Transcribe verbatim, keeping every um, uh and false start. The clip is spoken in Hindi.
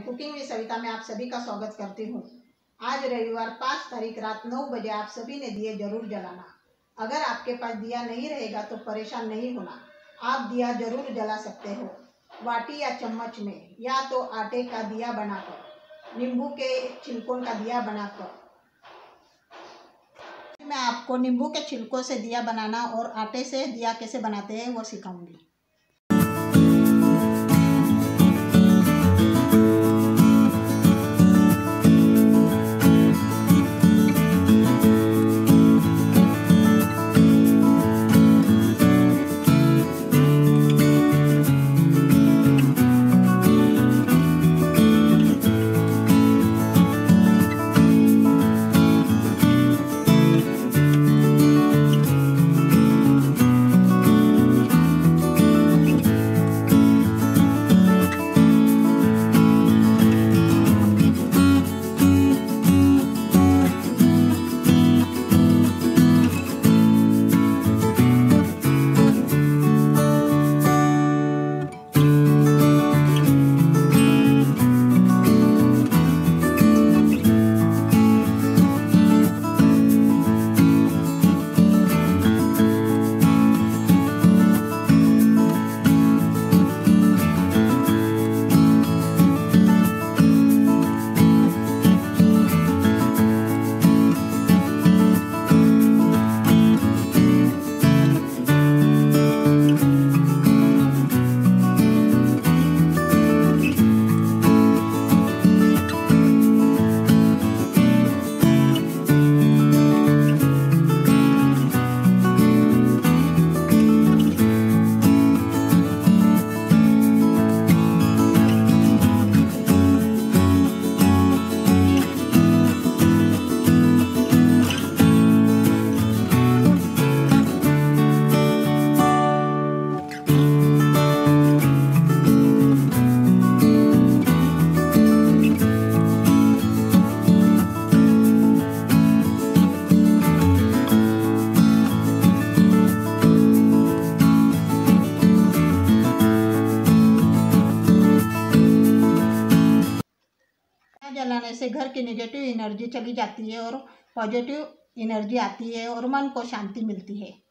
कुकिंग विद सविता में आप सभी का स्वागत करती हूँ। आज रविवार पाँच तारीख रात नौ बजे आप सभी ने दिए जरूर जलाना। अगर आपके पास दिया नहीं रहेगा तो परेशान नहीं होना, आप दिया जरूर जला सकते हो। वाटी या चम्मच में, या तो आटे का दिया बनाकर, नींबू के छिलकों का दिया बनाकर। मैं आपको नींबू के छिलकों से दिया बनाना और आटे से दिया कैसे बनाते हैं वो सिखाऊंगी। जलाने से घर की नेगेटिव एनर्जी चली जाती है और पॉजिटिव एनर्जी आती है और मन को शांति मिलती है।